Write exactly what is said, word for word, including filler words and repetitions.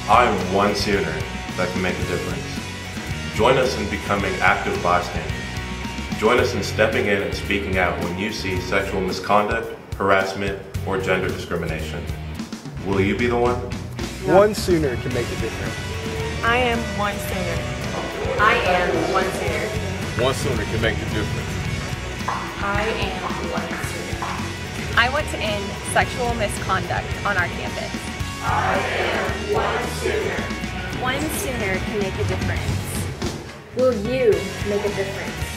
I am one Sooner that can make a difference. Join us in becoming active bystanders. Join us in stepping in and speaking out when you see sexual misconduct, harassment, or gender discrimination. Will you be the one? One Sooner can make a difference. I am one Sooner. I am one Sooner. One Sooner can make the difference. I am one Sooner. I want to end sexual misconduct on our campus. I am one Sooner. One Sooner can make a difference. Will you make a difference?